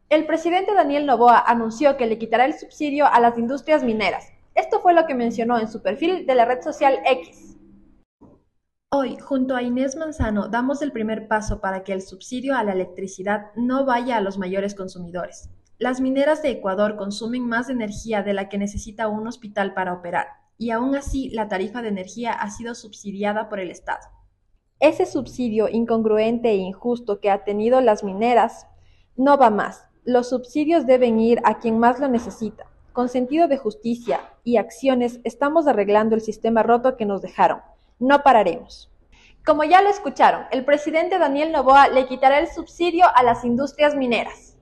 El presidente Daniel Noboa anunció que le quitará el subsidio a las industrias mineras. Esto fue lo que mencionó en su perfil de la red social X. Hoy, junto a Inés Manzano, damos el primer paso para que el subsidio a la electricidad no vaya a los mayores consumidores. Las mineras de Ecuador consumen más energía de la que necesita un hospital para operar, y aún así la tarifa de energía ha sido subsidiada por el Estado. Ese subsidio incongruente e injusto que ha tenido las mineras no va más. Los subsidios deben ir a quien más lo necesita. Con sentido de justicia y acciones estamos arreglando el sistema roto que nos dejaron. No pararemos. Como ya lo escucharon, el presidente Daniel Noboa le quitará el subsidio a las industrias mineras.